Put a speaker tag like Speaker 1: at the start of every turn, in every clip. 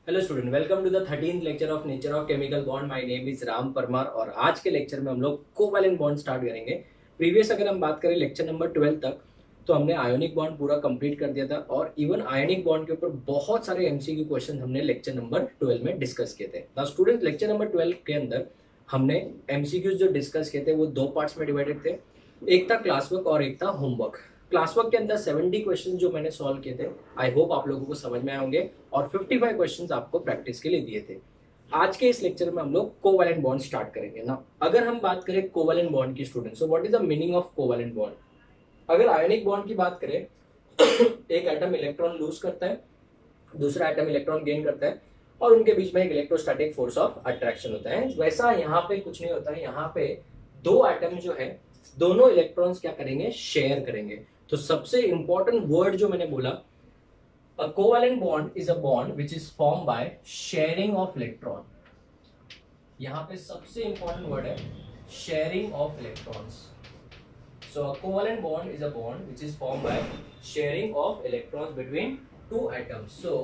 Speaker 1: Hello student, welcome to the 13th lecture of nature of chemical bond. My name is Ram Parmar और आज के lecture में हम लोग कोवैलेंट बॉन्ड स्टार्ट करेंगे। प्रीवियस अगर हम बात करें लेक्चर नंबर 12 तक तो हमने आयोनिक बॉन्ड पूरा कंप्लीट कर दिया था और इवन आयोनिक बॉन्ड के ऊपर बहुत सारे एमसीक्यू क्वेश्चन हमने लेक्चर नंबर 12 में डिस्कस किए थे। नाउ स्टूडेंट, लेक्चर नंबर 12 के अंदर हमने एमसीक्यूज जो डिस्कस किए थे वो दो पार्ट्स में डिवाइडेड थे। एक था क्लास वर्क और एक था होमवर्क। क्लास वर्क के अंदर 70 क्वेश्चन जो मैंने सॉल्व किए थे, आई होप आप लोगों को समझ में आए होंगे और 55 क्वेश्चंस आपको प्रैक्टिस के लिए दिए थे। आज के इस लेक्चर में हम लोग कोवैलेंट बॉन्ड स्टार्ट करेंगे ना। अगर हम बात करें कोवैलेंट बॉन्ड की student, so what is the meaning of covalent bond. अगर आयोनिक बॉन्ड की बात करें एक एटम इलेक्ट्रॉन लूज करता है, दूसरा एटम इलेक्ट्रॉन गेन करता है और उनके बीच में एक इलेक्ट्रोस्टैटिक फोर्स ऑफ अट्रैक्शन होता है। वैसा यहाँ पे कुछ नहीं होता है। यहाँ पे दो एटम जो है दोनों इलेक्ट्रॉन्स क्या करेंगे, शेयर करेंगे। तो सबसे इंपॉर्टेंट वर्ड जो मैंने बोला, a covalent bond is a bond which is formed by sharing of electron। यहाँ पे सबसे इंपॉर्टेंट वर्ड है sharing of electrons। So a covalent bond is a bond which is formed by sharing of electrons between two atoms। So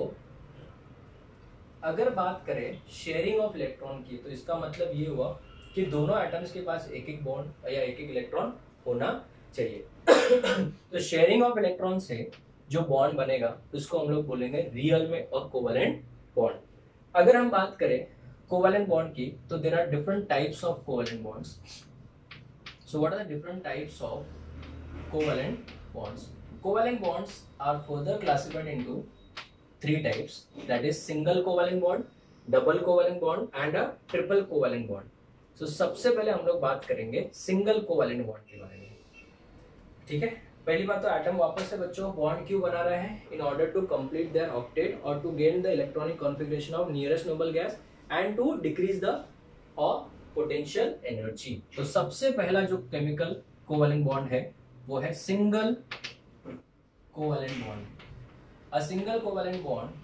Speaker 1: अगर बात करें sharing of electron की तो इसका मतलब ये हुआ कि दोनों एटम्स के पास एक एक बॉन्ड या एक एक इलेक्ट्रॉन होना चाहिए। तो शेयरिंग ऑफ इलेक्ट्रॉन से जो बॉन्ड बनेगा उसको हम लोग बोलेंगे रियल में अ कोवैलेंट बॉन्ड। अगर हम बात करें कोवैलेंट बॉन्ड की तो there are different types of covalent bonds. So what are the different types of covalent bonds. Covalent bonds are further classified into three types, that is single covalent bond, double covalent bond and a triple covalent bond। so सबसे पहले हम लोग बात करेंगे single covalent bond के बारे में। ठीक है, पहली बात तो एटम वापस से बच्चों बॉन्ड क्यों बना रहे हैं, in order to complete their octet और to gain the electronic configuration of nearest noble gas and to decrease the potential energy. तो सबसे पहला जो केमिकल कोवैलेंट बॉन्ड है वो है single covalent bond. A single covalent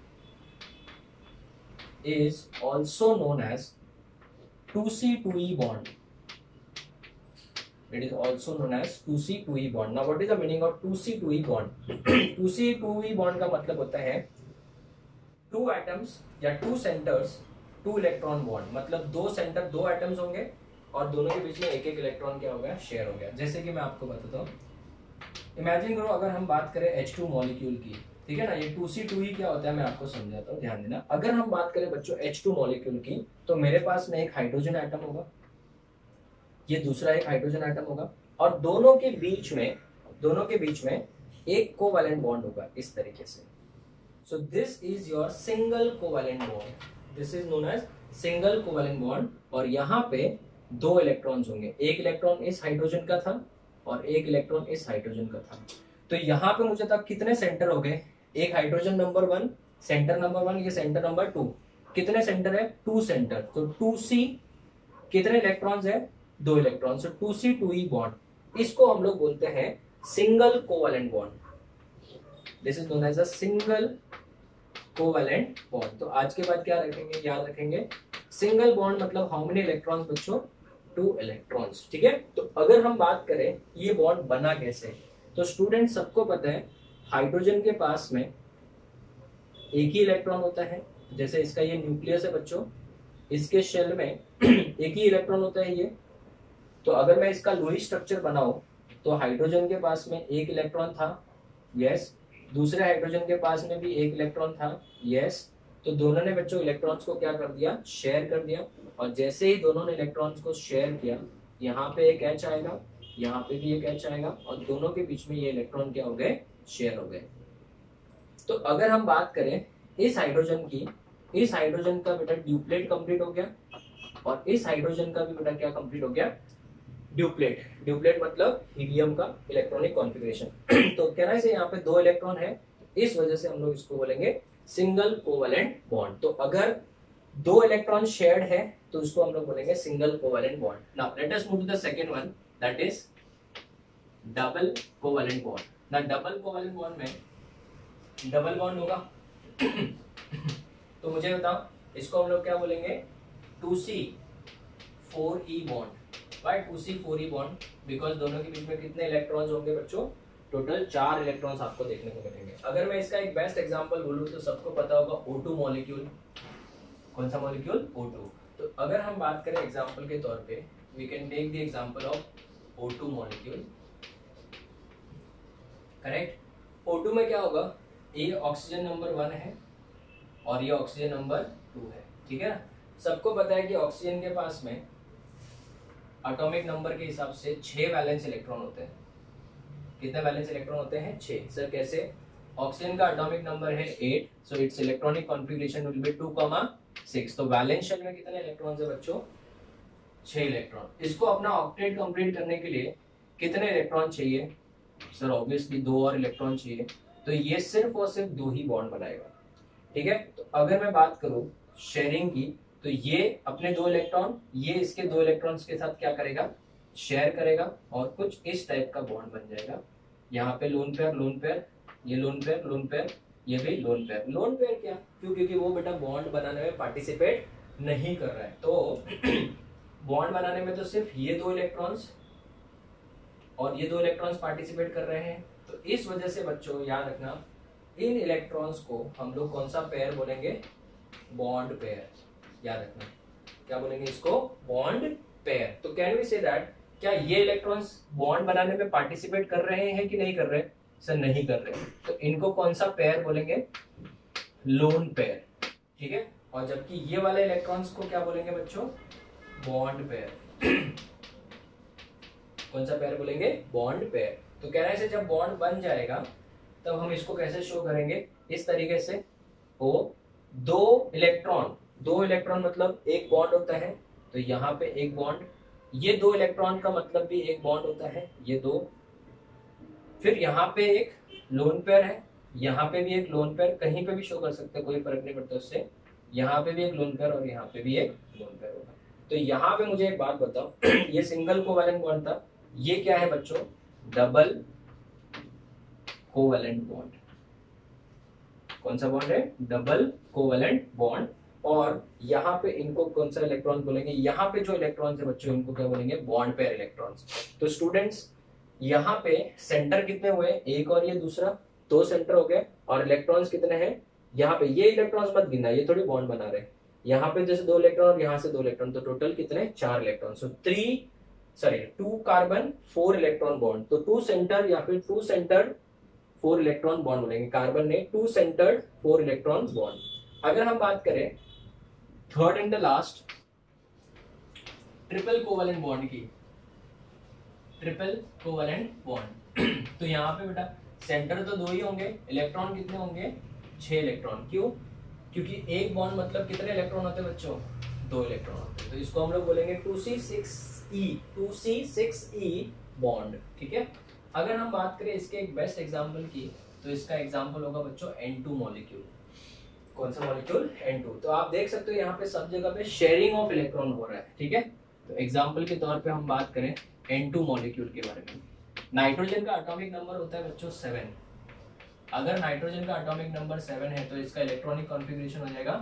Speaker 1: bond is also known as 2C2E bond। It is also known as 2C2E bond। Now what is the meaning of 2C2E bond? 2C2E bond का मतलब होता है two atoms या two centers two electron bond। मतलब दो centre दो atoms होंगे और दोनों के बीच में एक एक इलेक्ट्रॉन क्या हो गया, शेयर हो गया। जैसे कि मैं आपको बताता हूँ, इमेजिन करो अगर हम बात करें H2 मॉलिक्यूल की, ठीक है ना। ये 2C2E क्या होता है मैं आपको समझाता हूँ, ध्यान देना। अगर हम बात करें बच्चों H2 मॉलिक्यूल की तो मेरे पास में एक हाइड्रोजन एटम होगा, ये दूसरा एक हाइड्रोजन एटम होगा और दोनों के बीच में एक कोवैलेंट बॉन्ड होगा इस तरीके से। So this is your single covalent bond. This is known as single covalent bond. और यहाँ पे दो इलेक्ट्रॉन्स होंगे, एक इलेक्ट्रॉन इस हाइड्रोजन का था और एक इलेक्ट्रॉन इस हाइड्रोजन का था। तो यहाँ पे मुझे तक कितने सेंटर हो गए, एक हाइड्रोजन नंबर 1 सेंटर नंबर 1, ये सेंटर नंबर 2। कितने सेंटर है, 2 सेंटर। तो 2C कितने इलेक्ट्रॉन्स है, 2 इलेक्ट्रॉन। सो 2C2E बॉन्ड, इसको हम लोग बोलते हैं single covalent bond. This is known as a single covalent bond. तो आज के बाद क्या रखेंगे, याद रखेंगे सिंगल बॉन्ड मतलब हाउ मेनी इलेक्ट्रॉन्स बच्चों, 2 इलेक्ट्रॉन्स। ठीक है, तो अगर हम बात करें ये बॉन्ड बना कैसे, तो स्टूडेंट सबको पता है हाइड्रोजन के पास में एक ही इलेक्ट्रॉन होता है। जैसे इसका ये न्यूक्लियस है बच्चों, इसके शेल में एक ही इलेक्ट्रॉन होता है ये। तो अगर मैं इसका लोही स्ट्रक्चर बनाऊं तो हाइड्रोजन के पास में एक इलेक्ट्रॉन था, यस। दूसरे हाइड्रोजन के पास में भी एक इलेक्ट्रॉन था, यस। तो दोनों ने बच्चों इलेक्ट्रॉन्स को क्या कर दिया, शेयर कर दिया। और जैसे ही दोनों ने इलेक्ट्रॉन्स को शेयर किया, यहाँ पे एक एच आएगा, यहाँ पे भी एक एच आएगा और दोनों के बीच में ये इलेक्ट्रॉन क्या हो गए, शेयर हो गए। तो अगर हम बात करें इस हाइड्रोजन की, इस हाइड्रोजन का बेटा ड्यूप्लेट कंप्लीट हो गया और इस हाइड्रोजन का भी बेटा क्या कंप्लीट हो गया, ड्यूप्लेट। ड्यूप्लेट मतलब हीलियम का इलेक्ट्रॉनिक कॉन्फ़िगरेशन। तो कहना से यहाँ पे 2 इलेक्ट्रॉन है, इस वजह से हम लोग इसको बोलेंगे सिंगल कोवैलेंट बॉन्ड। तो अगर 2 इलेक्ट्रॉन शेयर्ड है तो उसको हम लोग बोलेंगे single covalent bond. Now let us move to the second one, that is double covalent bond. ना डबल कोवैलेंट बॉन्ड में डबल बॉन्ड होगा तो मुझे बताओ इसको हम लोग क्या बोलेंगे, 2C4E bond. Why 2C4E bond, because दोनों के बीच में कितने इलेक्ट्रॉन्स होंगे बच्चों, टोटल 4 इलेक्ट्रॉन्स आपको देखने को मिलेंगे। अगर मैं इसका एक बेस्ट एग्जांपल बोलूं तो सबको पता होगा O2 मॉलिक्यूल। कौन सा मॉलिक्यूल? O2। तो अगर हम बात करें एग्जांपल के तौर पे, we can take the example of O2 molecule, correct. O2 में क्या होगा, ये ऑक्सीजन नंबर 1 है और ये ऑक्सीजन नंबर 2 है, ठीक है ना। सबको पता है कि ऑक्सीजन के पास में एटॉमिक नंबर के हिसाब से 6 वैलेंस इलेक्ट्रॉन होते हैं। कितने वैलेंस इलेक्ट्रॉन होते हैं? 6। सर कैसे? ऑक्सीजन का एटॉमिक नंबर है 8, so its electronic configuration will be 2,6। तो वैलेंस शेल में कितने इलेक्ट्रॉन्स है बच्चों? 6 इलेक्ट्रॉन। इसको अपना ऑक्टेट कंप्लीट करने के लिए कितने इलेक्ट्रॉन चाहिए? सर ऑब्वियसली 2 और इलेक्ट्रॉन चाहिए। तो ये सिर्फ और सिर्फ 2 ही बॉन्ड बनाएगा, ठीक है। तो अगर मैं बात करूं शेयरिंग की, तो ये अपने 2 इलेक्ट्रॉन, ये इसके 2 इलेक्ट्रॉन्स के साथ क्या करेगा? शेयर करेगा और कुछ इस टाइप का बॉन्ड बन जाएगा। यहाँ पे लोन पेयर, लोन पेयर, ये लोन पेयर, लोन पेयर, ये भी लोन पेयर। लोन पेयर क्या? क्यों? क्योंकि वो बेटा बॉन्ड बनाने में पार्टिसिपेट नहीं कर रहा है। तो बॉन्ड बनाने में तो सिर्फ ये 2 इलेक्ट्रॉन्स और ये 2 इलेक्ट्रॉन्स पार्टिसिपेट कर रहे हैं। तो इस वजह से बच्चों याद रखना, इन इलेक्ट्रॉन्स को हम लोग कौन सा पेयर बोलेंगे? Bond pair. याद रखना, क्या बोलेंगे इसको? Bond pair. तो कैन वी से दैट, क्या ये इलेक्ट्रॉन्स बॉन्ड बनाने में पार्टिसिपेट कर रहे हैं कि नहीं कर रहे? सर नहीं कर रहे। तो इनको कौन सा पेयर बोलेंगे? लोन पेयर, ठीक है। और जबकि ये वाले इलेक्ट्रॉन्स को क्या बोलेंगे बच्चों? Bond pair. कौन सा पेयर बोलेंगे? Bond pair. तो कहने से जब बॉन्ड बन जाएगा तब हम इसको कैसे शो करेंगे? इस तरीके से। वो 2 इलेक्ट्रॉन मतलब एक बॉन्ड होता है, तो यहाँ पे एक बॉन्ड, ये 2 इलेक्ट्रॉन का मतलब भी एक बॉन्ड होता है, ये 2। फिर यहाँ पे एक लोन पेयर है, यहाँ पे भी एक लोन पेयर, कहीं पे भी शो कर सकते, कोई फर्क नहीं पड़ता उससे। यहाँ पे भी एक लोन पेयर और यहाँ पे भी एक लोन पेयर होगा। तो यहाँ पे मुझे एक बात बताओ, ये सिंगल कोवैलेंट बॉन्ड था, ये क्या है बच्चों? Double covalent bond. कौन सा बॉन्ड है? Double covalent bond. और यहाँ पे इनको कौन सा इलेक्ट्रॉन बोलेंगे? यहाँ पे जो इलेक्ट्रॉन्स है बच्चों, इनको क्या बोलेंगे? Bond pair electrons. तो स्टूडेंट्स यहाँ पे सेंटर कितने हुए? एक और ये दूसरा, 2 सेंटर हो गए। और इलेक्ट्रॉन्स कितने हैं? यहाँ पे ये इलेक्ट्रॉन्स मत गिनना, ये थोड़ी बॉन्ड बना रहे हैं। यहाँ पे जैसे 2 इलेक्ट्रॉन और यहाँ से 2 इलेक्ट्रॉन, तो टोटल कितने? 4 electron. So 2 carbon 4 electron bond. तो 2 सेंटर या फिर 2 सेंटर्ड 4 इलेक्ट्रॉन बॉन्ड बोलेंगे। कार्बन ने 2 सेंटर्ड 4 इलेक्ट्रॉन बॉन्ड। अगर हम बात करें third and the last triple covalent bond की, ट्रिपल कोवैलेंट बॉन्ड, तो यहाँ पे बेटा सेंटर तो 2 ही होंगे, इलेक्ट्रॉन कितने होंगे? 6 इलेक्ट्रॉन। क्यों? क्योंकि एक बॉन्ड मतलब कितने इलेक्ट्रॉन होते हैं बच्चों? 2 इलेक्ट्रॉन होते हैं। तो इसको हम लोग बोलेंगे 2C6E बॉन्ड, ठीक है। अगर हम बात करें इसके एक बेस्ट एग्जांपल की, तो इसका एग्जांपल होगा बच्चों N2 मॉलिक्यूल। कौन सा मॉलिक्यूल? N2। तो आप देख सकते हो यहाँ पे सब जगह पे शेयरिंग ऑफ इलेक्ट्रॉन हो रहा है, ठीक है। तो एग्जांपल के तौर पे हम बात करें N2 मॉलिक्यूल के बारे में। नाइट्रोजन का एटॉमिक नंबर होता है बच्चों 7। अगर नाइट्रोजन का एटॉमिक नंबर 7 है तो इसका इलेक्ट्रॉनिक कॉन्फ़िगरेशन हो जाएगा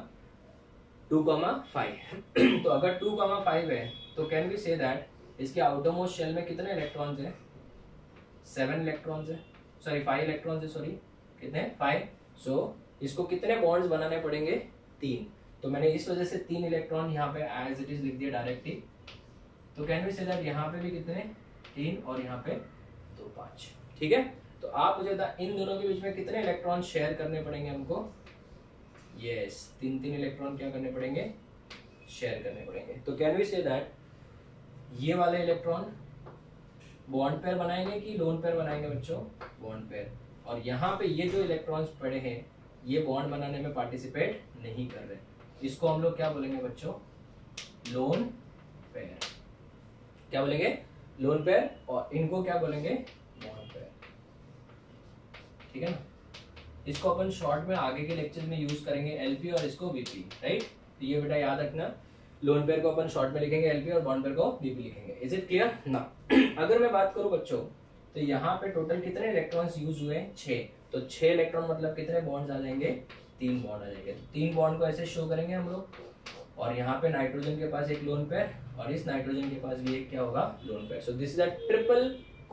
Speaker 1: 2,5। तो अगर 2,5 है तो कैन वी से दैट इसके आउटरमोस्ट शेल में कितने इलेक्ट्रॉन्स हैं? 7 इलेक्ट्रॉन्स है, सॉरी 5 इलेक्ट्रॉन्स है, सॉरी कितने? 5। सो इसको कितने बॉन्ड्स बनाने पड़ेंगे? 3। तो मैंने इस वजह से 3 इलेक्ट्रॉन यहाँ पे एज इट इज लिख दिया डायरेक्टली। तो कैन वी से दैट यहाँ पे भी कितने? 3 और यहाँ पे 2, 5, ठीक है। तो आप मुझे बता, इन दोनों के बीच में कितने इलेक्ट्रॉन शेयर करने पड़ेंगे हमको? यस, 3 इलेक्ट्रॉन क्या करने पड़ेंगे? शेयर करने पड़ेंगे। तो कैन वी से दैट ये वाले इलेक्ट्रॉन बॉन्ड पेयर बनाएंगे कि लोन पेयर बनाएंगे बच्चों? Bond pair. और यहाँ पे ये जो इलेक्ट्रॉन्स पड़े हैं ये बॉन्ड बनाने में पार्टिसिपेट नहीं कर रहे, इसको हम लोग क्या बोलेंगे बच्चों? Lone pair. क्या बोलेंगे? Lone pair. और इनको क्या बोलेंगे? बॉन्ड पेयर, ठीक है ना। इसको अपन शॉर्ट में आगे के लेक्चर में यूज करेंगे, एलपी और इसको वीपी, राइट। तो ये बेटा याद रखना, लोन पेयर को अपन शॉर्ट में लिखेंगे एलपी और बॉन्ड पेयर को वीपी लिखेंगे। इज इट क्लियर ना? अगर मैं बात करूं बच्चों, तो यहाँ पे टोटल कितने इलेक्ट्रॉन्स यूज हुए? 6। तो 6 इलेक्ट्रॉन मतलब कितने बॉन्ड्स आ जाएंगे? 3 बॉन्ड आ जाएंगे। तो 3 बॉन्ड को ऐसे शो करेंगे हम लोग। और यहाँ पे नाइट्रोजन के पास एक लोन पेयर और इस नाइट्रोजन के पास भी एक क्या होगा? Lone pair. So this is a triple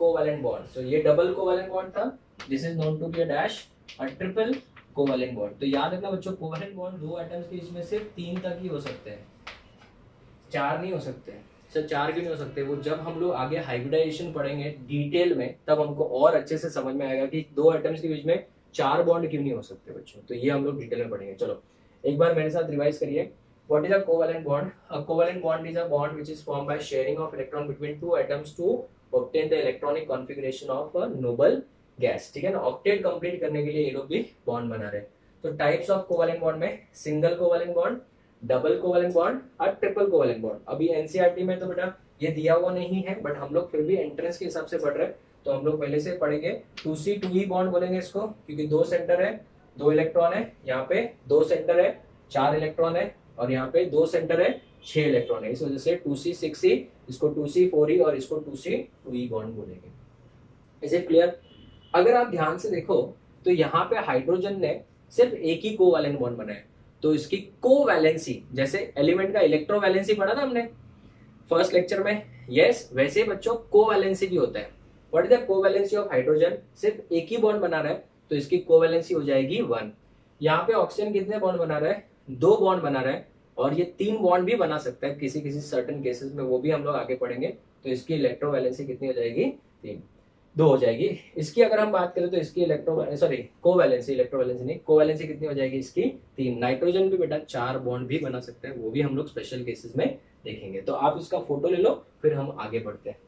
Speaker 1: covalent bond. तो ये डबल कोवैलेंट बॉन्ड था, this is known to be a dash a triple covalent bond. तो याद रखना बच्चों, कोवैलेंट बॉन्ड दो एटम्स के बीच में सिर्फ 3 तक ही हो सकते हैं, 4 नहीं हो सकते। सर 4 क्यों नहीं हो सकते? वो जब हम लोग आगे हाइब्रिडाइजेशन पढ़ेंगे डिटेल में, तब हमको और अच्छे से समझ में आएगा कि दो एटम्स के बीच में 4 बॉन्ड क्यों नहीं हो सकते बच्चों। तो ये हम लोग डिटेल में पढ़ेंगे। चलो एक बार मेरे साथ रिवाइज करिए। What is a covalent bond? A covalent bond is a bond which is formed by sharing of electron between two atoms to obtain the electronic configuration of a noble gas। ठीक है ना, octet complete करने के लिए ये लोग भी bond बना रहे हैं। तो टाइप्स ऑफ कोवैलेंट बॉन्ड में single covalent bond, double covalent bond और ट्रिपल कोवैलेंट बॉन्ड। अभी एनसीईआरटी में तो बेटा ये दिया हुआ नहीं है, बट हम लोग फिर भी एंट्रेंस के हिसाब से पढ़ रहे हैं, तो हम लोग पहले से पढ़ेंगे 2C2E बॉन्ड बोलेंगे इसको, क्योंकि 2 सेंटर है, 2 इलेक्ट्रॉन है, यहाँ पे 2 सेंटर है, 4 इलेक्ट्रॉन है, और यहाँ पे 2 सेंटर है, 6 इलेक्ट्रॉन है। इस वजह से 2C6E, इसको 2C4E और इसको 2C2E बॉन्ड बोलेंगे। Is it clear? अगर आप ध्यान से देखो तो यहाँ पे हाइड्रोजन ने सिर्फ एक ही कोवैलेंट बॉन्ड बनाया, तो इसकी कोवैलेंसी, जैसे एलिमेंट का इलेक्ट्रोवैलेंसी पढ़ा था हमने फर्स्ट लेक्चर में, यस, वैसे बच्चों कोवैलेंसी भी होता है। What is the covalency of hydrogen? सिर्फ एक ही बॉन्ड बना रहा है, तो इसकी कोवैलेंसी हो जाएगी 1। यहाँ पे ऑक्सीजन कितने बॉन्ड बना रहा है? 2 बॉन्ड बना रहा है, और ये 3 बॉन्ड भी बना सकता है किसी किसी सर्टेन केसेस में, वो भी हम लोग आगे पढ़ेंगे। तो इसकी इलेक्ट्रोवैलेंसी कितनी हो जाएगी? 2 हो जाएगी। इसकी अगर हम बात करें तो इसकी कोवैलेंसी, इलेक्ट्रोवैलेंसी नहीं, कोवैलेंसी कितनी हो जाएगी इसकी? 3। नाइट्रोजन भी बेटा 4 बॉन्ड भी बना सकता है, वो भी हम लोग स्पेशल केसेस में देखेंगे। तो आप इसका फोटो ले लो, फिर हम आगे बढ़ते हैं।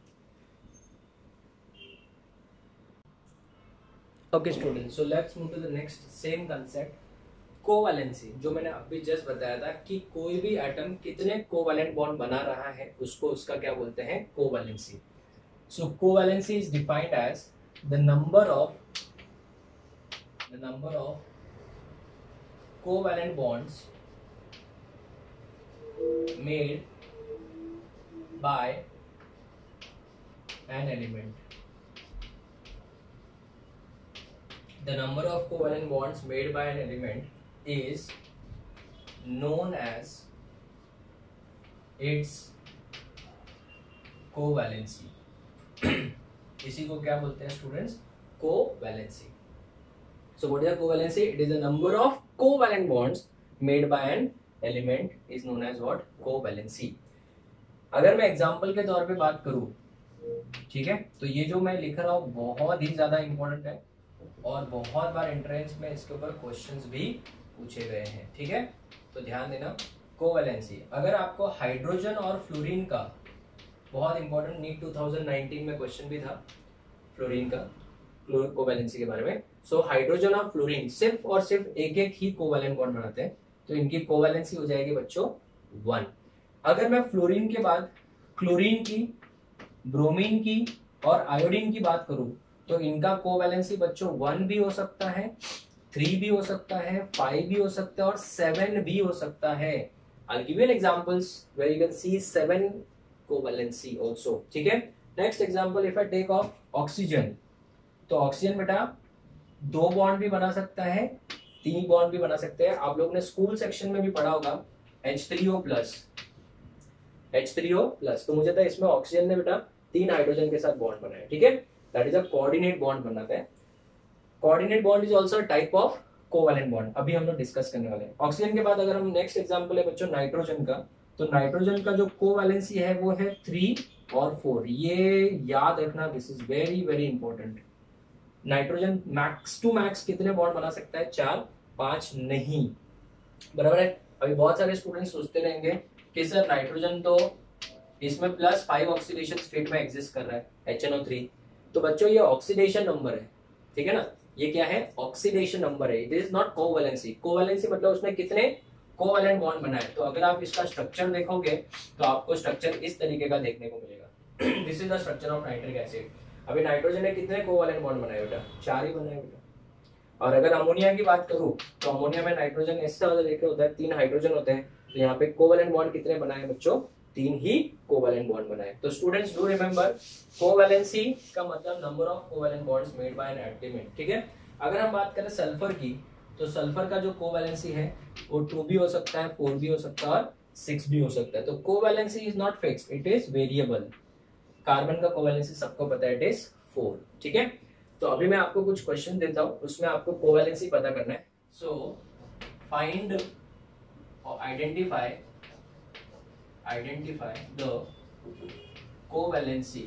Speaker 1: Okay student, so let's move to the next same concept, covalency. जो मैंने अभी जस्ट बताया था कि कोई भी एटम कितने कोवैलेंट बॉन्ड बना रहा है, उसको उसका क्या बोलते हैं? Covalency. So covalency is defined as the number of covalent bonds made by an element. The number of covalent bonds made by an element is known as its covalency। इसी को क्या बोलते हैं students? Covalency. So what is the covalency? It is the number of covalent bonds made by an element is known as what? Covalency। अगर मैं example के तौर पे बात करूं, ठीक है, तो ये जो मैं लिख रहा हूं बहुत ही ज्यादा इंपॉर्टेंट है, और बहुत बार एंट्रेंस में इसके ऊपर क्वेश्चंस भी पूछे गए हैं। ठीक है, तो ध्यान देना। कोवैलेंसी, अगर आपको हाइड्रोजन और फ्लोरीन का, बहुत इंपॉर्टेंट, नीट 2019 में क्वेश्चन भी था फ्लोरीन का, कोवैलेंसी के बारे में। सो हाइड्रोजन और फ्लोरीन सिर्फ और सिर्फ एक एक ही कोवैलेंट बॉन्ड बनाते हैं, तो इनकी कोवैलेंसी हो जाएगी बच्चों 1। अगर मैं फ्लोरीन के बाद क्लोरीन की, ब्रोमीन की और आयोडीन की बात करूं, तो इनका कोवैलेंसी बच्चों 1 भी हो सकता है, 3 भी हो सकता है, 5 भी हो सकता है, और 7 भी हो सकता है। I'll give you an examples where you can see 7 covalency also। ठीक है, next example, if I take of oxygen, तो ऑक्सीजन बेटा 2 बॉन्ड भी बना सकता है, 3 बॉन्ड भी बना सकते हैं। आप लोगों ने स्कूल सेक्शन में भी पढ़ा होगा H3O+, तो मुझे था इसमें ऑक्सीजन ने बेटा 3 हाइड्रोजन के साथ बॉन्ड बनाया। ठीक है, that is a coordinate bond बनाते हैं। coordinate bond is also a type of covalent bond, अभी हम लोग डिस्कस करने वाले हैं। ऑक्सीजन के बाद अगर हम नेक्स्ट एग्जांपल है बच्चों नाइट्रोजन का, तो नाइट्रोजन का जो कोवैलेंसी है वो है 3 और 4। ये याद रखना, this is very very important. Nitrogen max to max कितने बॉन्ड बना सकता है? 4, 5 नहीं, बराबर है। अभी बहुत सारे स्टूडेंट सोचते रहेंगे कि सर नाइट्रोजन तो इसमें +5 ऑक्सीडेशन स्टेट में एग्जिस्ट कर रहा है, HNO3। तो बच्चों ये ऑक्सीडेशन नंबर है, ठीक है ना, ये क्या है? ऑक्सीडेशन नंबर है, it is not covalency. Covalency मतलब उसने कितने कोवैलेंट बॉन्ड बनाए। तो अगर आप इसका स्ट्रक्चर देखोगे तो आपको स्ट्रक्चर इस तरीके का देखने को मिलेगा। This is the structure of nitric acid. अभी नाइट्रोजन ने कितने कोवैलेंट बॉन्ड बनाए बेटा? 4 ही बनाए बेटा। और अगर अमोनिया की बात करूं, तो अमोनिया में नाइट्रोजन ऐसा होता है, 3 हाइड्रोजन होते हैं, तो यहाँ पे कोवैलेंट बॉन्ड कितने बनाए बच्चों? 3 ही कोवैलेंट बॉन्ड बनाए। तो स्टूडेंट्स डू रिमेंबर, कोवैलेंसी का मतलब number of covalent bonds made by an element. ठीक है, अगर हम बात करें सल्फर की, तो सल्फर का जो कोवैलेंसी है वो 2 भी हो सकता है, 4 भी हो सकता है और 6 भी हो सकता है। तो covalency is not fixed, it is variable. Carbon का कोवैलेंसी सबको पता है, इट इज 4। ठीक है, तो अभी मैं आपको कुछ क्वेश्चन देता हूं, उसमें आपको कोवैलेंसी पता करना है। सो फाइंड और identify the covalency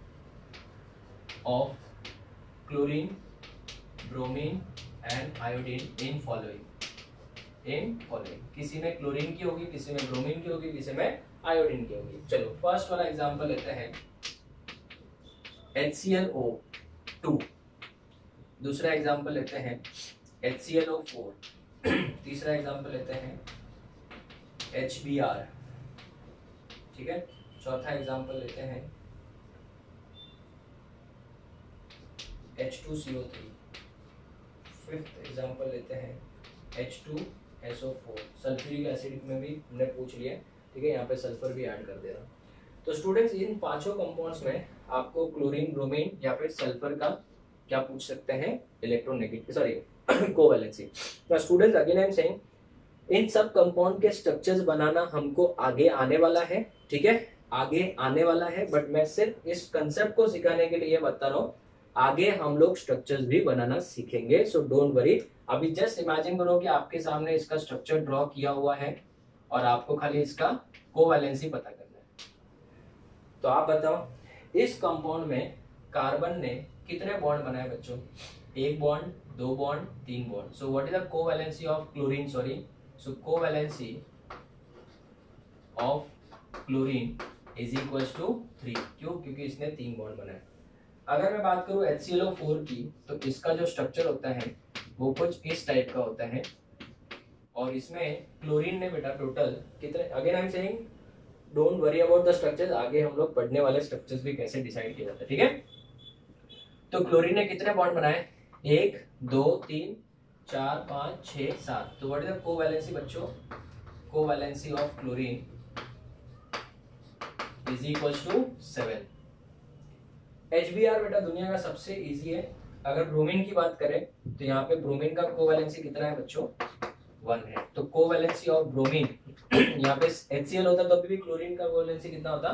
Speaker 1: of chlorine, bromine and iodine in following. किसी में क्लोरीन की होगी, किसी में ब्रोमीन की होगी, किसी में आयोडीन की होगी। चलो फर्स्ट वाला एग्जांपल लेते हैं, HClO2। दूसरा एग्जांपल लेते हैं HClO4। तीसरा एग्जांपल लेते हैं HBr। ठीक है, चौथा एग्जांपल लेते हैं H2CO3। फिफ्थ एग्जांपल लेते हैं H2SO4। सल्फ्यूरिक एसिड में भी हमने पूछ लिया, ठीक है, यहाँ पे सल्फर भी ऐड कर दे रहा। तो स्टूडेंट्स इन पांचों कंपाउंड्स में आपको क्लोरीन, ब्रोमीन या फिर सल्फर का क्या पूछ सकते हैं, इलेक्ट्रोनेगेटिव, सॉरी कोवैलेंसी। तो students again I am saying, इन सब कंपाउंड के स्ट्रक्चर्स बनाना हमको आगे आने वाला है। ठीक है, आगे आने वाला है, बट मैं सिर्फ इस कंसेप्ट को सिखाने के लिए बता रहा हूँ, आगे हम लोग स्ट्रक्चर्स भी बनाना सीखेंगे। सो डोंट वरी, अभी जस्ट इमेजिन करो कि आपके सामने इसका स्ट्रक्चर ड्रॉ किया हुआ है और आपको खाली इसका कोवैलेंसी पता करना है। तो आप बताओ, इस कंपाउंड में कार्बन ने कितने बॉन्ड बनाए बच्चों? 1 bond, 2 bond, 3 bond. So what is the covalency of chlorine, sorry, so covalency of chlorine is equals to 3। क्यों? क्योंकि इसने 3 बॉन्ड बनाए। अगर मैं बात करूं HClO4 की, तो इसका जो स्ट्रक्चर होता है वो कुछ इस टाइप का होता है, और इसमें क्लोरीन ने बेटा टोटल कितने, again I am saying don't worry about the structures, आगे हम लोग पढ़ने वाले स्ट्रक्चर्स भी कैसे डिसाइड किए जाते हैं। ठीक है, तो क्लोरीन ने कितने बॉन्ड बनाए? 1 2 3 4 5 6 7। तो व्हाट इज द कोवैलेंसी बच्चों? Covalency of chlorine is equals to 7। HBr बेटा दुनिया का सबसे इजी है। अगर ब्रोमीन की बात करें तो यहाँ पे ब्रोमीन का कोवैलेंसी कितना है बच्चों? 1 है। तो कोवैलेंसी ऑफ ब्रोमीन, यहाँ पे HCl होता तो अभी भी क्लोरीन का कोवैलेंसी कितना होता?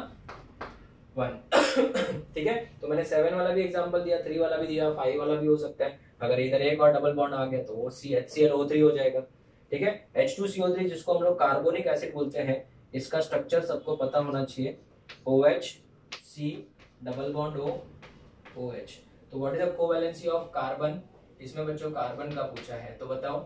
Speaker 1: 1। ठीक है, तो मैंने 7 वाला भी एग्जांपल दिया, 3 वाला भी दिया, 5 वाला भी हो सकता है। अगर इधर एक और डबल बॉन्ड आ गया तो वो HClO3 हो जाएगा। ठीक है, H2CO3 जिसको हम लोग कार्बोनिक एसिड बोलते हैं, इसका स्ट्रक्चर सबको पता होना चाहिए, OH C double bond O OH। तो what is the covalency of carbon? इसमें बच्चों कार्बन का पूछा है, तो बताओ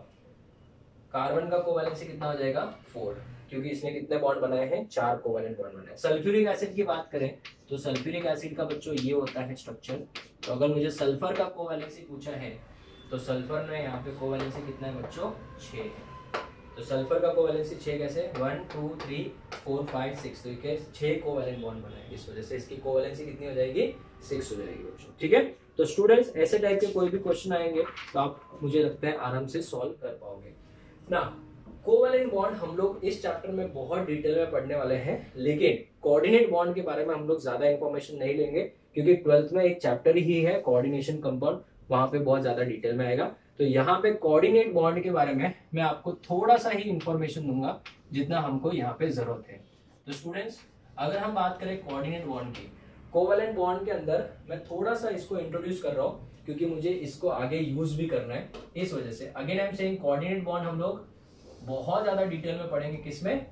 Speaker 1: कार्बन का कोवैलेंसी कितना हो जाएगा? 4, क्योंकि इसने कितने बॉन्ड बनाए हैं? 4 कोवैलेंट बॉन्ड बनाए। सल्फ्यूरिक एसिड की बात करें तो सल्फ्यूरिक एसिड का बच्चों ये होता है स्ट्रक्चर। तो अगर मुझे सल्फर का कोवैलेंसी पूछा है तो सल्फर में यहाँ पे कोवैलेंसी कितना है बच्चों? 6 है। तो सल्फर का कोवैलेंसी 6 कैसे? 1 2 3 4 5 6। तो ये 6 कोवैलेंट बॉन्ड बनाए, इस वजह से इसकी कोवैलेंसी कितनी हो जाएगी? 6 हो जाएगी बच्चों। ठीक है, तो स्टूडेंट्स ऐसे टाइप के कोई भी क्वेश्चन आएंगे तो आप मुझे लगता है आराम से सॉल्व कर पाओगे ना। कोवैलेंट बॉन्ड हम लोग इस चैप्टर में बहुत डिटेल में पढ़ने वाले हैं, लेकिन कोऑर्डिनेट बॉन्ड के बारे में हम लोग ज्यादा इंफॉर्मेशन नहीं लेंगे, क्योंकि 12th में एक चैप्टर ही है कोऑर्डिनेशन कंपाउंड, वहां पे बहुत ज्यादा डिटेल में आएगा। तो यहाँ पे कोऑर्डिनेट बॉन्ड के बारे में मैं आपको थोड़ा सा ही इंफॉर्मेशन दूंगा जितना हमको यहाँ पे जरूरत है। तो स्टूडेंट्स अगर हम बात करें कोऑर्डिनेट बॉन्ड की, कोवैलेंट बॉन्ड के अंदर मैं थोड़ा सा इसको इंट्रोड्यूस कर रहा हूँ क्योंकि मुझे इसको आगे यूज भी करना है, इस वजह से। Again I am saying coordinate bond हम लोग बहुत ज्यादा डिटेल में पढ़ेंगे, किसमें?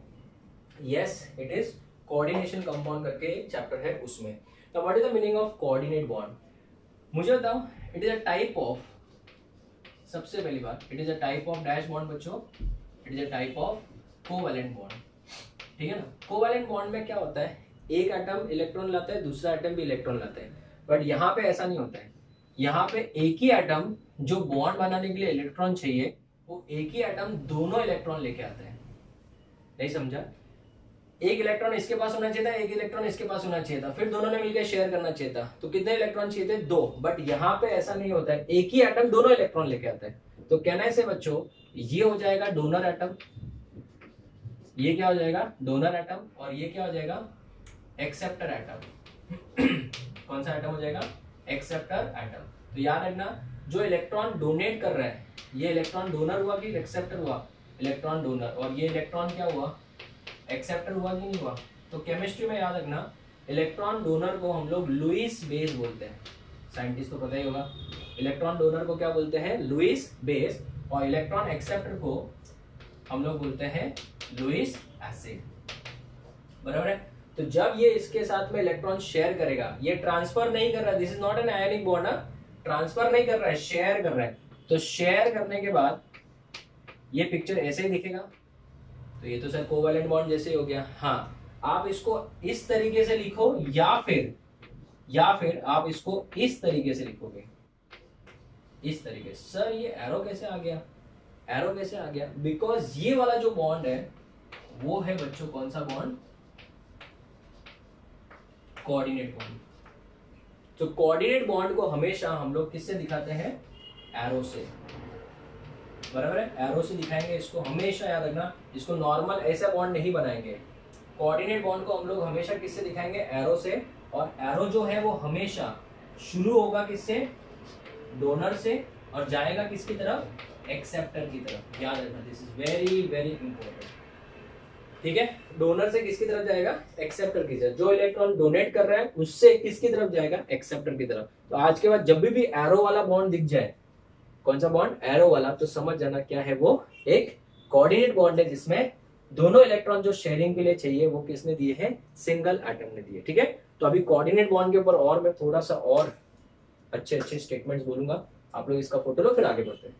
Speaker 1: Yes, it is coordination compound करके एक चैप्टर है उसमें। तो what is the meaning of coordinate bond? मुझे बताओ, it is a type of, सबसे पहली बात, it is a type of dash bond बच्चों, it is a type of covalent bond. ठीक है ना, कोवैलेंट बॉन्ड में क्या होता है? एक एटम इलेक्ट्रॉन लाता है, दूसरा एटम भी इलेक्ट्रॉन लाता है, बट यहाँ पे ऐसा नहीं होता है। यहाँ पे एक ही एटम जो बॉन्ड बनाने के लिए इलेक्ट्रॉन चाहिए, वो एक ही एटम दोनों इलेक्ट्रॉन लेके आता है। नहीं समझा? एक इलेक्ट्रॉन इसके पास होना चाहिए था, एक इलेक्ट्रॉन इसके पास होना चाहिए था, फिर दोनों ने मिलकर शेयर करना चाहिए था। तो कितने इलेक्ट्रॉन चाहिए थे? 2। बट यहाँ पे ऐसा नहीं होता है, एक ही एटम दोनों इलेक्ट्रॉन लेके आता है। तो कहने से बच्चों ये हो जाएगा डोनर एटम, ये क्या हो जाएगा? डोनर एटम, और ये क्या हो जाएगा? Acceptor atom. कौन सा एटम हो जाएगा? Acceptor atom. तो याद रखना, जो इलेक्ट्रॉन डोनेट कर रहा है, ये इलेक्ट्रॉन डोनर हुआ कि एक्सेप्टर हुआ? Electron donor. और ये इलेक्ट्रॉन क्या हुआ? एक्सेप्टर हुआ कि नहीं हुआ? तो केमिस्ट्री में याद रखना, इलेक्ट्रॉन डोनर को हम लोग लुईस बेस बोलते हैं, साइंटिस्ट को पता ही होगा। इलेक्ट्रॉन डोनर को क्या बोलते हैं? Lewis base. और इलेक्ट्रॉन एक्सेप्टर को हम लोग बोलते हैं लुईस एसिड, बराबर है। तो जब ये इसके साथ में इलेक्ट्रॉन शेयर करेगा, ये ट्रांसफर नहीं कर रहा है, this is not an ionic bond, transfer नहीं कर रहा है, शेयर कर रहा है। तो शेयर करने के बाद ये पिक्चर ऐसे ही दिखेगा। तो ये तो सर कोवैलेंट बॉन्ड जैसे हो गया। हाँ, आप इसको इस तरीके से लिखो या फिर आप इसको इस तरीके से लिखोगे, इस तरीके से। सर ये एरो कैसे आ गया? एरो कैसे आ गया? बिकॉज ये वाला जो बॉन्ड है वो है बच्चों कौन सा बॉन्ड? Coordinate bond. तो कोऑर्डिनेट बॉन्ड को हमेशा हम लोग किससे दिखाते हैं? एरो से, बराबर है। एरो से दिखाएंगे इसको, हमेशा याद रखना। इसको नॉर्मल ऐसा बॉन्ड नहीं बनाएंगे। कोऑर्डिनेट बॉन्ड को हम लोग हमेशा किससे दिखाएंगे? एरो से। और एरो जो है वो हमेशा शुरू होगा किससे? डोनर से, और जाएगा किसकी तरफ? एक्सेप्टर की तरफ। याद रखना, this is very very important, ठीक है। डोनर से किसकी तरफ जाएगा? एक्सेप्टर की तरफ। जो इलेक्ट्रॉन डोनेट कर रहा है उससे किसकी तरफ जाएगा? एक्सेप्टर की तरफ। तो आज के बाद जब भी एरो वाला बॉन्ड दिख जाए, कौन सा बॉन्ड? एरो वाला, तो समझ जाना क्या है वो? एक कोऑर्डिनेट बॉन्ड है जिसमें दोनों इलेक्ट्रॉन जो शेयरिंग के लिए चाहिए वो किसने दिए हैं? सिंगल एटम ने दिए, ठीक है। तो अभी कोऑर्डिनेट बॉन्ड के ऊपर और मैं थोड़ा सा और अच्छे स्टेटमेंट्स बोलूंगा। आप लोग इसका फोटो लो, फिर आगे बढ़ते हैं।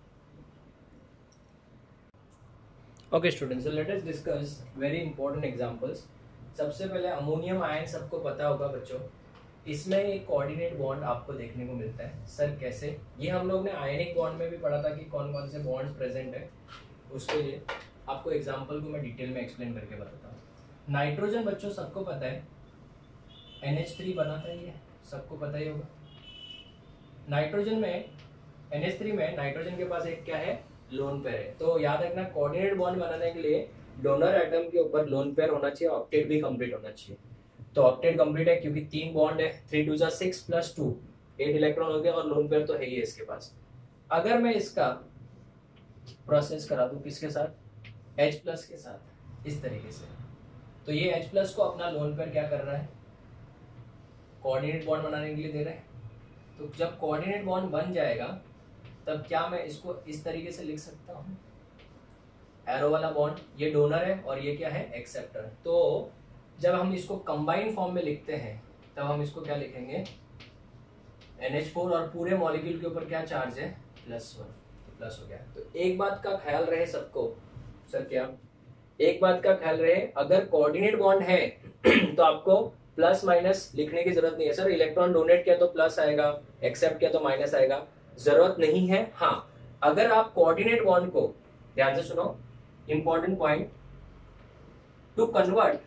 Speaker 1: Okay students, so let us discuss very important examples. सबसे पहले अमोनियम आयन सबको पता होगा बच्चों। इसमें एक कोऑर्डिनेट बॉन्ड आपको देखने को मिलता है। सर कैसे? ये हम लोग ने आयनिक बॉन्ड में भी पढ़ा था कि कौन कौन से बॉन्ड्स प्रेजेंट है। उसके लिए आपको एग्जांपल को मैं डिटेल में एक्सप्लेन करके बताता हूँ। नाइट्रोजन बच्चों सबको पता है, NH3 बना था, ये सबको पता ही होगा। नाइट्रोजन में NH3 में नाइट्रोजन के पास एक क्या है? लोन पेयर है। तो याद रखना, कोऑर्डिनेट बॉन्ड बनाने के लिए डोनर एटम के ऊपर लोन पेयर होना चाहिए, ऑक्टेट भी कंप्लीट होना चाहिए। तो ऑक्टेट कंप्लीट है क्योंकि 3 बॉन्ड है, 3 2 6 प्लस 2 8 इलेक्ट्रॉन हो गया, और लोन पेयर तो है ही है इसके पास। अगर मैं इसका प्रोसेस करा दूं किसके साथ? H प्लस के साथ, इस तरीके से। तो ये H प्लस को अपना लोन पेयर क्या कर रहा है? कोऑर्डिनेट बॉन्ड बनाने के लिए दे रहा है। तो जब कोऑर्डिनेट बॉन्ड बन जाएगा तब क्या मैं इसको इस तरीके से लिख सकता हूं? एरो वाला बॉन्ड, ये डोनर है और ये क्या है? एक्सेप्टर। तो जब हम इसको कंबाइंड फॉर्म में लिखते हैं तब हम इसको क्या लिखेंगे? NH4, और पूरे मॉलिक्यूल के ऊपर क्या चार्ज है? +1, प्लस हो गया। तो एक बात का ख्याल रहे सबको। सर क्या? एक बात का ख्याल रहे, अगर कोऑर्डिनेट बॉन्ड है तो आपको प्लस माइनस लिखने की जरूरत नहीं है। सर इलेक्ट्रॉन डोनेट किया तो प्लस आएगा, एक्सेप्ट किया तो माइनस आएगा, जरूरत नहीं है। हाँ, अगर आप कोऑर्डिनेट बॉन्ड को ध्यान से सुनो, important point, to convert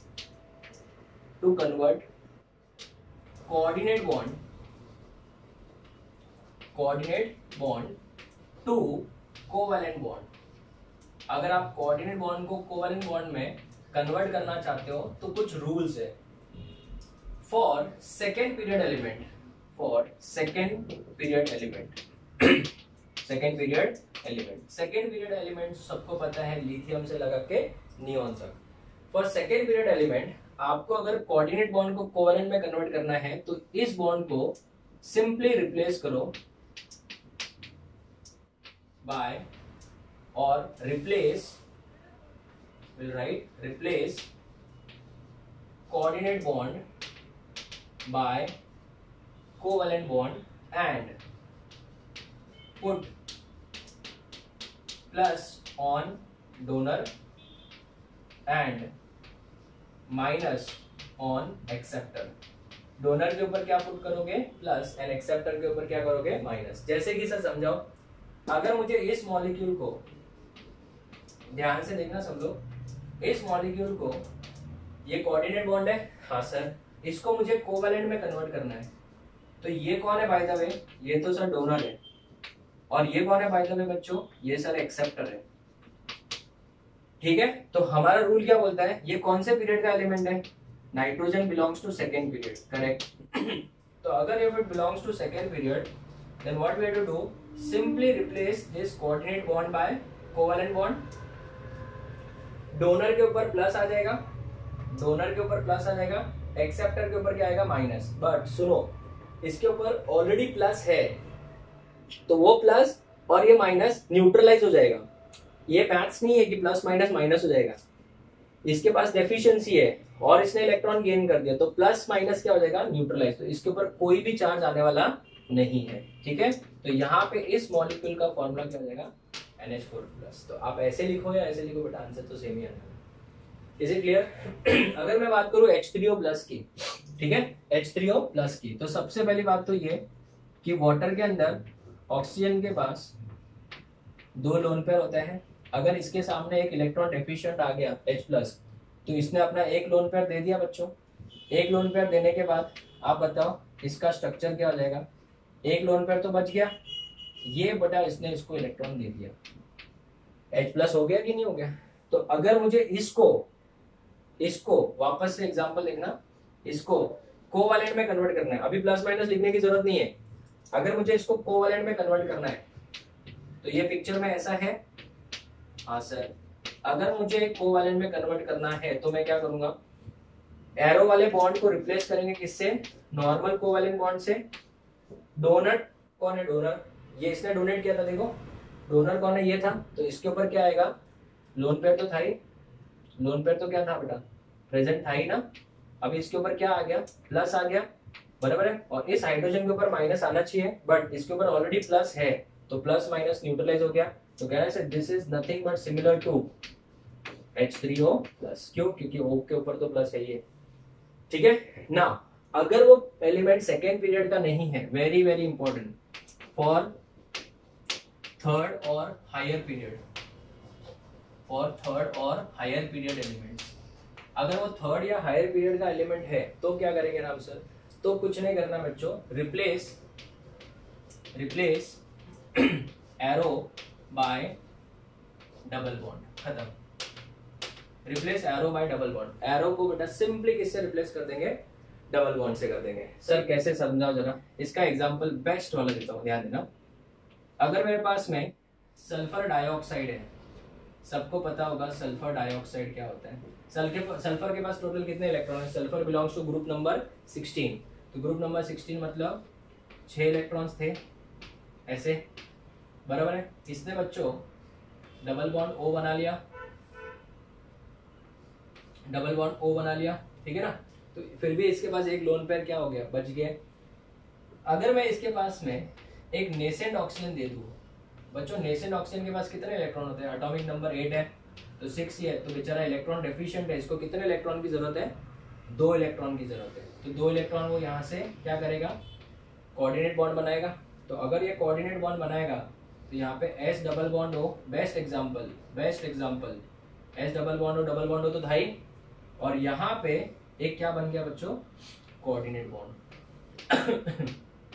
Speaker 1: coordinate bond to covalent bond. अगर आप कोऑर्डिनेट बॉन्ड को कोवैलेंट बॉन्ड में कन्वर्ट करना चाहते हो तो कुछ रूल्स है। फॉर सेकेंड पीरियड एलिमेंट सबको पता है, लिथियम से लगा के नियॉन तक। फॉर सेकेंड पीरियड एलिमेंट आपको अगर कोऑर्डिनेट बॉन्ड को कोवैलेंट में कन्वर्ट करना है तो इस बॉन्ड को सिंपली रिप्लेस करो बाय, और replace coordinate bond by covalent bond and put plus on donor and minus on acceptor। Donor के ऊपर क्या पुट करोगे? प्लस, एंड एक्सेप्टर के ऊपर क्या करोगे? माइनस। जैसे कि सर समझाओ, अगर मुझे इस मॉलिक्यूल को, ध्यान से देखना सब लोग, इस मॉलिक्यूल को, ये कोऑर्डिनेट बॉन्ड है, हाँ सर, इसको मुझे कोवैलेंट में कन्वर्ट करना है। तो ये कौन है बाय द वे? ये तो सर डोनर है, और ये कौन है बाय द वे बच्चों? ये सर एक्सेप्टर है, ठीक है। तो हमारा रूल क्या बोलता है? ये कौन से पीरियड का एलिमेंट है? Nitrogen belongs to second period, correct. तो अगर if it belongs to second period, then what we have to do? Simply replace this coordinate bond by covalent bond. Donor के ऊपर प्लस आ जाएगा, एक्सेप्टर के ऊपर क्या आएगा माइनस, बट सुनो इसके ऊपर ऑलरेडी प्लस है तो वो प्लस और ये माइनस न्यूट्रलाइज हो जाएगा। ये मैथ्स नहीं है कि प्लस माइनस माइनस हो जाएगा, इसके पास डेफिशिएंसी है और इसने इलेक्ट्रॉन गेन कर दिया तो प्लस माइनस क्या हो जाएगा न्यूट्रलाइज, तो इसके ऊपर कोई भी चार्ज आने वाला नहीं है। ठीक है, तो यहाँ पे इस मॉलिक्यूल का फॉर्मूला क्या हो जाएगा NH4+। तो आप ऐसे लिखो या ऐसे लिखो बेटा आंसर तो सेम ही आएगा। Is it clear? अगर मैं बात करूं H3O+ की, ठीक है, H3O+ की, तो सबसे पहली बात तो ये कि वाटर के अंदर ऑक्सीजन के पास 2 लोन पेयर होते हैं। अगर इसके सामने एक इलेक्ट्रॉन डेफिशिएंट आ गया H+, तो इसने अपना एक लोन पेयर दे दिया बच्चों। एक लोन पेयर देने के बाद आप बताओ इसका स्ट्रक्चर क्या हो जाएगा। एक लोन पेयर तो बच गया, ये बटा इसने इसको इलेक्ट्रॉन दे दिया, H+ हो गया कि नहीं हो गया। तो अगर मुझे इसको वापस से एग्जांपल देखना, इसको कोवैलेंट में कन्वर्ट करना है, अभी प्लस माइनस लिखने की जरूरत नहीं है। अगर मुझे इसको कोवैलेंट में कन्वर्ट करना है तो ये पिक्चर में ऐसा है, हाँ सर, अगर मुझे कोवैलेंट में कन्वर्ट करना है तो मैं क्या करूंगा, एरो वाले बॉन्ड को रिप्लेस करेंगे किससे, नॉर्मल कोवैलेंट बॉन्ड से। डोनर कौन है, डोनर, ये इसने डोनेट किया था, देखो डोनर कौन है, ये था, तो इसके ऊपर क्या आएगा, लोन पेयर तो था ही, लोन पेयर तो क्या था बेटा, प्रेजेंट था ही ना। अभी इसके ऊपर क्या आ गया, प्लस आ गया, बराबर है, और इस हाइड्रोजन के ऊपर माइनस आना चाहिए, बट इसके ऊपर ऑलरेडी प्लस है तो प्लस माइनस न्यूट्रलाइज हो गया। तो कहना है this is nothing but similar to H3O+। क्यों, क्योंकि O के ऊपर तो प्लस है ये। ठीक है ना, अगर वो एलिमेंट सेकेंड पीरियड का नहीं है, very very important for third और हायर पीरियड, फॉर थर्ड और हायर पीरियड एलिमेंट्स, अगर वो थर्ड या हायर पीरियड का एलिमेंट है तो क्या करेंगे राम सर, तो कुछ नहीं करना बच्चों, replace arrow by double bond, खत्म। Replace arrow by double bond, arrow को बेटा सिंपली किससे रिप्लेस कर देंगे, डबल बॉन्ड से कर देंगे। सर कैसे, समझाओ जरा, इसका एग्जांपल बेस्ट वाला देता हूं, ध्यान देना। अगर मेरे पास में सल्फर डाइऑक्साइड है, सबको पता होगा सल्फर डाइऑक्साइड क्या होता है, सल्फर के पास टोटल कितने इलेक्ट्रॉन है, sulphur belongs to group number 16, तो ग्रुप नंबर 16 मतलब 6 इलेक्ट्रॉन्स थे ऐसे, बराबर है। इसने बच्चों डबल बॉन्ड O बना लिया, डबल बॉन्ड O बना लिया, ठीक है ना, तो फिर भी इसके पास एक लोन पेयर क्या हो गया, बच गया। अगर मैं इसके पास में एक नेसेंट ऑक्सीजन दे दूं, बच्चों नेसेंट ऑक्सीजन के पास कितने इलेक्ट्रॉन होते हैं, एटॉमिक नंबर 8 है तो 6 ही है, तो बेचारा इलेक्ट्रॉन डेफिशिएंट है, इसको कितने इलेक्ट्रॉन की जरूरत है, 2 इलेक्ट्रॉन की जरूरत है। तो 2 इलेक्ट्रॉन वो यहाँ से क्या करेगा, कोऑर्डिनेट बॉन्ड बनाएगा। तो अगर ये कोऑर्डिनेट बॉन्ड बनाएगा तो यहाँ पे S डबल बॉन्ड हो, best example S double bond हो तो था ही, और यहाँ पे एक क्या बन गया बच्चों, कोऑर्डिनेट बॉन्ड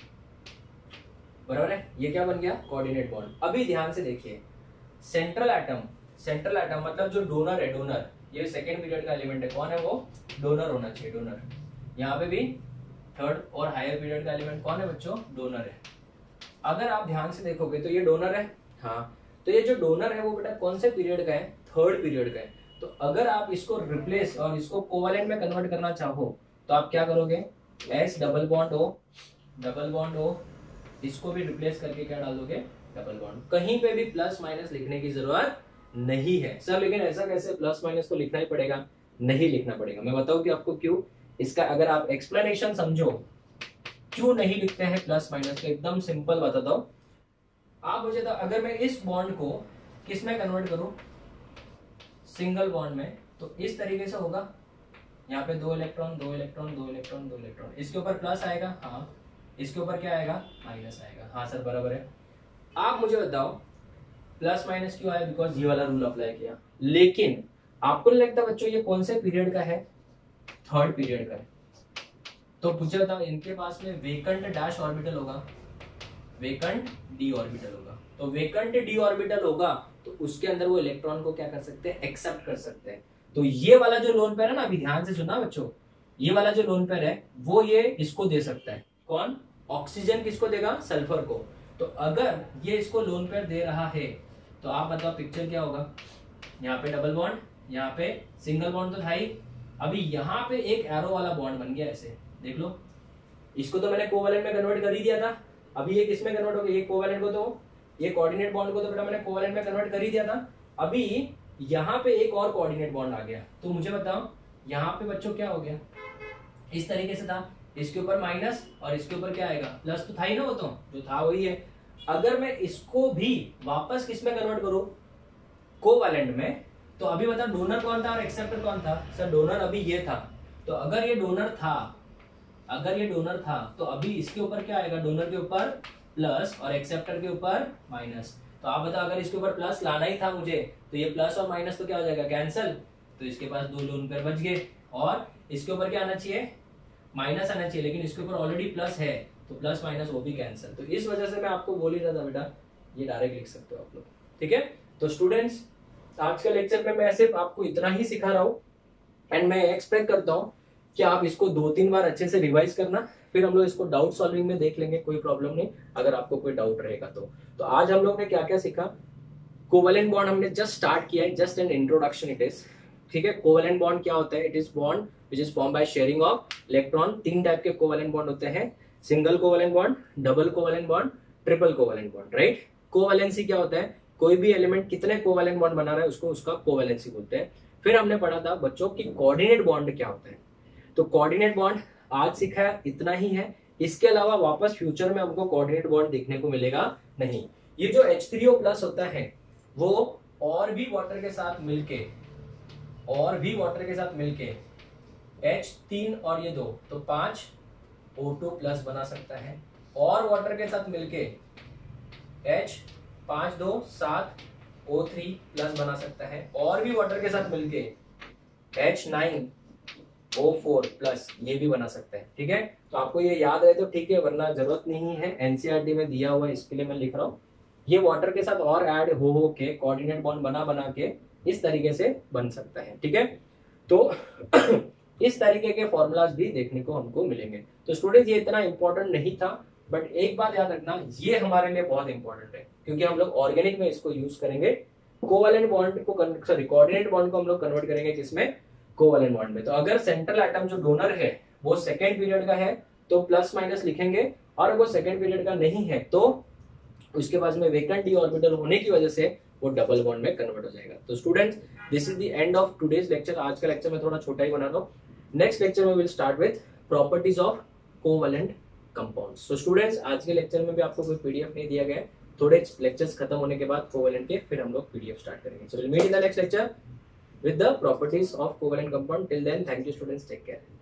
Speaker 1: बराबर है, ये क्या बन गया, कोऑर्डिनेट बॉन्ड। अभी ध्यान से देखिए, सेंट्रल एटम मतलब जो डोनर है, डोनर ये सेकेंड पीरियड का एलिमेंट है, कौन है वो, डोनर होना चाहिए, डोनर। यहाँ पे भी थर्ड और हायर पीरियड का एलिमेंट कौन है बच्चों, डोनर है। अगर आप ध्यान से देखोगे तो ये डोनर है, हाँ, तो ये जो डोनर है वो बेटा कौन से पीरियड का है, थर्ड पीरियड का है। तो अगर आप इसको रिप्लेस और इसको कोवैलेंट में कन्वर्ट करना चाहो तो आप क्या करोगे, S डबल बॉन्ड O, इसको भी रिप्लेस करके क्या डाल दोगे, डबल बॉन्ड। कहीं पे भी प्लस माइनस लिखने की जरूरत नहीं है सर, लेकिन ऐसा कैसे, प्लस माइनस को लिखना ही पड़ेगा, नहीं लिखना पड़ेगा। मैं बताऊं कि आपको क्यों, इसका अगर आप एक्सप्लेनेशन समझो क्यों नहीं लिखते हैं प्लस माइनस, तो एकदम सिंपल बताता हूं। आप मुझे तो अगर मैं इस बॉन्ड को किस में कन्वर्ट करूं, सिंगल बॉन्ड में, तो इस तरीके से होगा, यहाँ पे 2 इलेक्ट्रॉन, इसके ऊपर प्लस आएगा, हाँ, इसके ऊपर क्या आएगा, माइनस आएगा, हाँ सर बराबर है। आप मुझे बताओ प्लस माइनस क्यों आया, बिकॉज ये वाला रूल अप्लाई किया। लेकिन आपको नहीं लगता बच्चों ये कौन से पीरियड का है, थर्ड पीरियड का है, तो मुझे बताओ इनके पास में वेकेंट डैश ऑर्बिटल होगा, वेकेंट डी ऑर्बिटल होगा, तो वेकेंट डी ऑर्बिटल होगा तो उसके अंदर वो इलेक्ट्रॉन को क्या कर सकते हैं, एक्सेप्ट कर सकते हैं। तो ये वाला जो लोन पेयर है ना, अभी ध्यान से सुनना बच्चों, ये वाला जो लोन पेयर है वो ये इसको दे सकता है, कौन, ऑक्सीजन किसको देगा, सल्फर को। तो अगर ये इसको लोन पेयर दे रहा है तो आप बताओ पिक्चर क्या होगा, यहाँ पे डबल बॉन्ड, यहाँ पे सिंगल बॉन्ड तो था ही, अभी यहाँ पे एक एरो वाला बॉन्ड बन गया ऐसे, देख लो, इसको तो मैंने कोवेलेंट में कन्वर्ट कर ही दिया था, अभी ये किसमें कन्वर्ट हो गया, ये कोवेलेंट को तो, ये कोऑर्डिनेट बॉन्ड को तो बेटा मैंने कोवेलेंट में कन्वर्ट कर ही दिया था। अभी यहाँ पे एक और कोऑर्डिनेट बॉन्ड आ गया, तो मुझे बताओ यहाँ पे बच्चों क्या हो गया, इस तरीके से था, इसके ऊपर माइनस और इसके ऊपर क्या आएगा प्लस, तो था ही ना, वो तो जो था वही है। अगर मैं इसको भी वापस किस में कन्वर्ट करूं, कोवेलेंट में, तो अभी बता डोनर कौन था और एक्सेप्टर कौन था, सर डोनर अभी ये था, तो अगर ये डोनर था, अगर ये डोनर था तो अभी इसके ऊपर क्या आएगा, डोनर के ऊपर प्लस और एक्सेप्टर के ऊपर माइनस। तो आप बताओ अगर इसके ऊपर प्लस लाना ही था मुझे, तो ये प्लस और माइनस तो क्या हो जाएगा, कैंसल, तो इसके पास दो लोन पेयर बच गए, और इसके ऊपर क्या आना चाहिए, माइनस आना चाहिए, लेकिन इसके ऊपर ऑलरेडी प्लस है, तो प्लस माइनस वो भी कैंसिल। तो इस वजह से मैं आपको बोल ही रहा था बेटा, ये डायरेक्ट लिख सकते हो आप लोग, ठीक है। तो स्टूडेंट्स आज के लेक्चर में मैं सिर्फ आपको इतना ही सिखा रहा हूँ, एंड मैं एक्सपेक्ट करता हूँ कि आप इसको 2-3 बार अच्छे से रिवाइज करना, फिर हम लोग इसको डाउट सॉल्विंग में देख लेंगे, कोई प्रॉब्लम नहीं अगर आपको कोई डाउट रहेगा तो आज हम लोग ने क्या क्या सीखा, कोवेलेंट बॉन्ड हमने जस्ट स्टार्ट किया है, just an introduction it is, ठीक है। कोवेलेंट बॉन्ड क्या होता है, it is bond which is form by sharing of electron. 3 type के कोवेलेंट बॉन्ड होते हैं, single covalent bond, double covalent bond, triple covalent bond, right. Covalency क्या होता है, कोई भी एलिमेंट कितने कोवेलेंट बॉन्ड बना रहा है उसको उसका कोवेलेंसी बोलते हैं। फिर हमने पढ़ा था बच्चों की कोऑर्डिनेट बॉन्ड क्या होता है, तो कोऑर्डिनेट बॉन्ड आज सीखा है, इतना ही है, इसके अलावा वापस फ्यूचर में हमको कोऑर्डिनेट बॉन्ड देखने को मिलेगा नहीं। ये जो H3O+ होता है वो और भी वाटर के साथ मिलके H3 और ये 2 तो 5 O2+ बना सकता है, और वाटर के साथ मिलके H5 2 7 O3+ बना सकता है, और भी वाटर के साथ मिलके H9 O4+ ये भी बना सकता है, ठीक है। तो आपको ये याद रहे तो ठीक है, वरना जरूरत नहीं है, एनसीईआरटी में दिया हुआ है, इसके लिए मैं लिख रहा हूँ। ये वाटर के साथ और ऐड हो के कोऑर्डिनेट बॉन्ड बना के इस तरीके से बन सकता है, ठीक है। तो इस तरीके के फॉर्मूलाज भी देखने को हमको मिलेंगे। तो स्टूडेंट्स ये इतना इंपॉर्टेंट नहीं था, बट एक बात याद रखना, ये हमारे लिए बहुत इंपॉर्टेंट है, क्योंकि हम लोग ऑर्गेनिक में इसको यूज करेंगे। कोवेलेंट बॉन्ड को कोऑर्डिनेट बॉन्ड को हम लोग कन्वर्ट करेंगे किसमें, कोवेलेंट बॉन्ड में। तो अगर सेंट्रल एटम जो डोनर है वो सेकेंड पीरियड का है तो प्लस माइनस लिखेंगे, और अगर वो सेकेंड पीरियड का नहीं है तो उसके पास में वेकेंट डी ऑर्बिटल होने की वजह से वो डबल बॉन्ड में कन्वर्ट हो जाएगा। तो students this is the end of today's lecture. आज का लेक्चर मैं थोड़ा छोटा ही बना रहा हूँ। नेक्स्ट लेक्चर में will start with properties of covalent compounds. So students आज के लेक्चर में भी आपको कोई पीडीएफ नहीं दिया गया है, थोड़े लेक्चर्स खत्म होने के बाद कोवेलेंट के फिर हम लोग पीडीएफ स्टार्ट करेंगे। So will meet in the next lecture with the properties of covalent compound. Till then, thank you students, take care.